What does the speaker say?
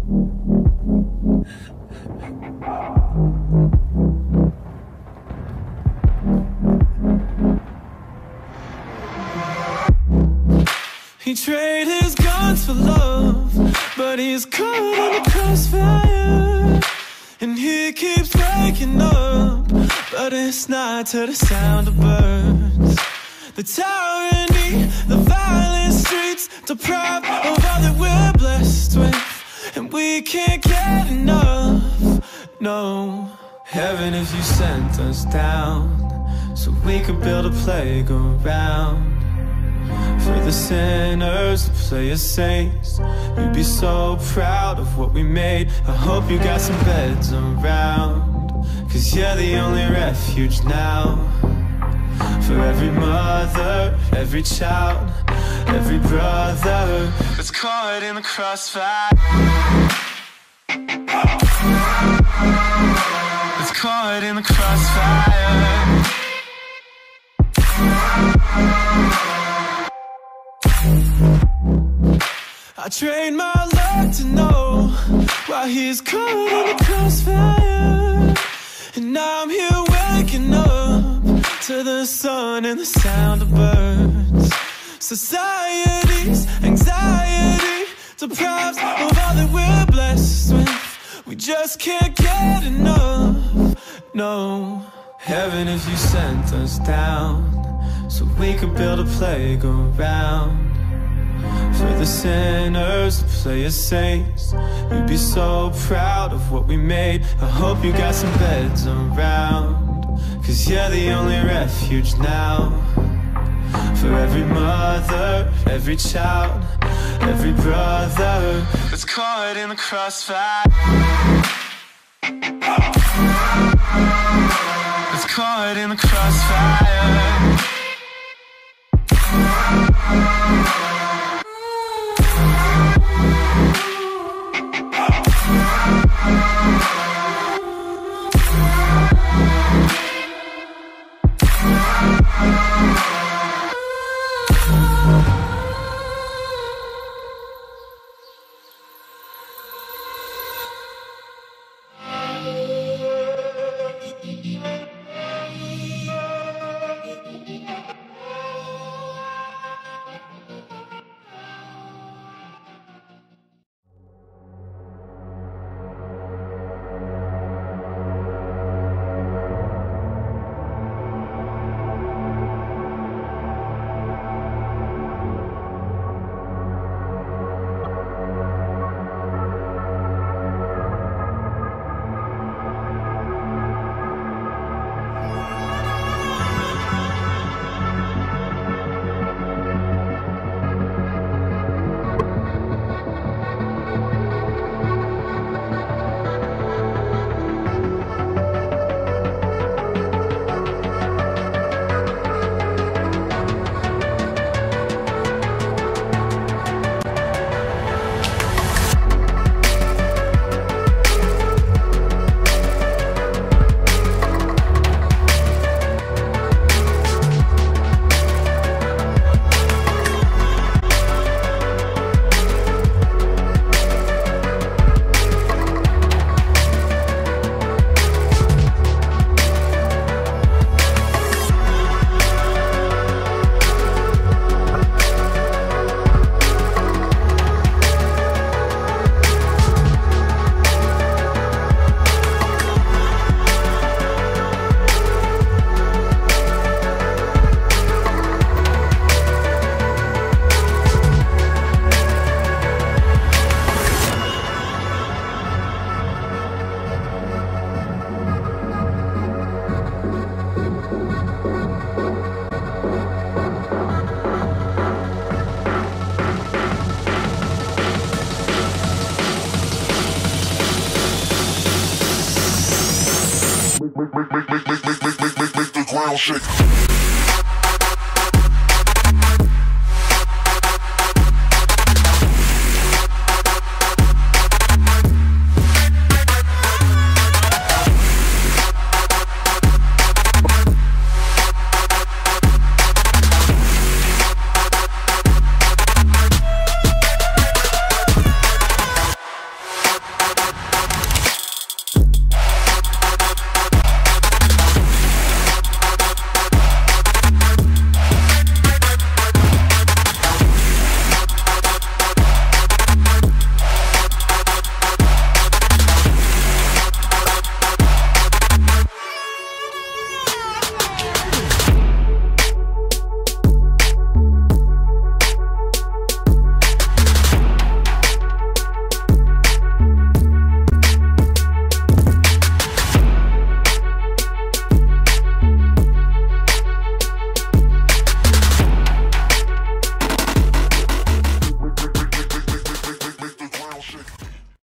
He traded his guns for love, but he's caught in the crossfire. And he keeps waking up, but it's not to the sound of birds. The tyranny, the violent streets, deprived of all that we're blessed with, and we can't get enough, no. Heaven, if you sent us down, so we could build a playground for the sinners to play as saints. You'd be so proud of what we made. I hope you got some beds around, 'cause you're the only refuge now. For every mother, every child, every brother that's caught in the crossfire, that's caught in the crossfire. I trained my luck to know why he's caught in the crossfire. And now I'm here waking up to the sun and the sound of birds. Society's anxiety deprives of all that we're blessed with. We just can't get enough, no. Heaven, if you sent us down, so we could build a playground for the sinners to play as saints. You'd be so proud of what we made. I hope you got some beds around, 'cause you're the only refuge now. For every mother, every child, every brother that's caught in the crossfire, that's caught in the crossfire. Make the ground shake.